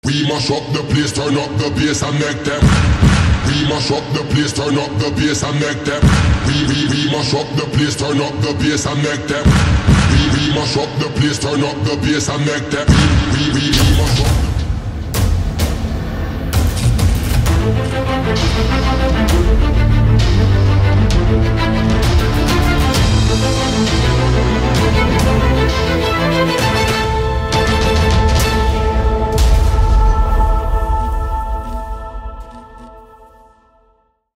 We mash up the place, turn up the bass and make them. We mash up the place, turn up the bass and make them. We mash up the place, turn up the bass and make them. We mash up the place, turn up the bass and make them. We mash up.